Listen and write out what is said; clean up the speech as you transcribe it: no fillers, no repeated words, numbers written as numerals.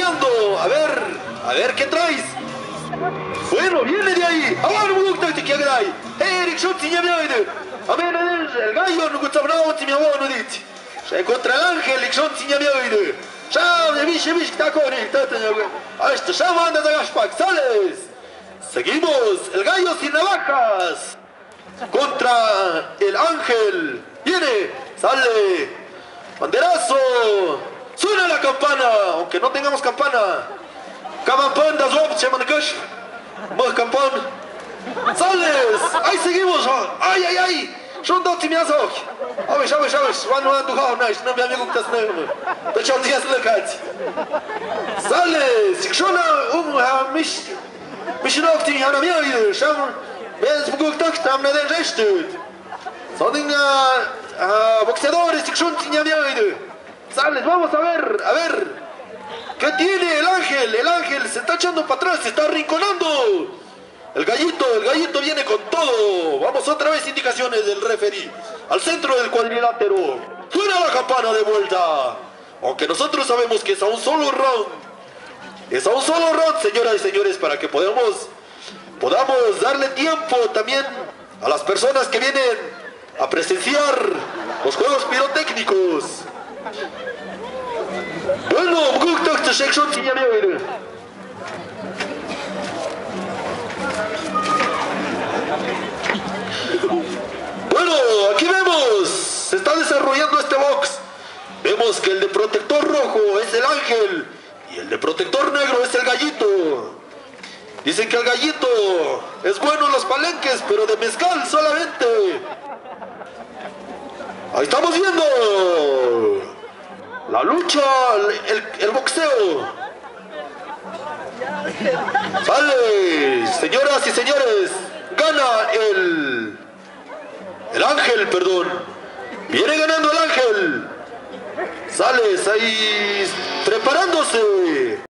rodeando. A ver, ¿qué traes? Bueno, viene de ahí. Ahora me gusta que hay. Erik Schultz y Ñaviaide. A ver, el gallo no gusta bravo, si mi abuelo no dice. Se contra el ángel, Erik Schultz y Ñaviaide. Chao, de biche, está conectado. A esto, ya mandas a Gaspac, sales. Seguimos, el gallo sin navajas. Contra el ángel. Viene, sale. Banderazo. Suena la campana, aunque no tengamos campana. Campan das Lobs, llaman Kush. Más campan. Sales. Ahí seguimos. Ay. Schon dort im Jasok. Aber wann nur du auch nicht. No, wir haben das nehmen. Das schaut sich erst lecker. Sales. Schon mich noch die haben wir. Schauen. Wer es gut gedacht haben, der recht tut. So Dinge boxeadores, schon tinha miedo. Sales, vamos a ver. ¿Qué tiene el ángel? El ángel se está echando para atrás, se está arrinconando. El gallito viene con todo. Vamos otra vez, indicaciones del referee. Al centro del cuadrilátero. Suena la campana de vuelta. Aunque nosotros sabemos que es a un solo round. Es a un solo round, señoras y señores, para que podamos darle tiempo también a las personas que vienen a presenciar los juegos pirotécnicos. Bueno, aquí vemos, se está desarrollando este box. Vemos que el de protector rojo es el ángel y el de protector negro es el gallito. Dicen que el gallito es bueno en los palenques, pero de mezcal solamente. Ahí estamos viendo la lucha, el boxeo. Sale, señoras y señores, gana el ángel, perdón. Viene ganando el ángel. Sales ahí preparándose.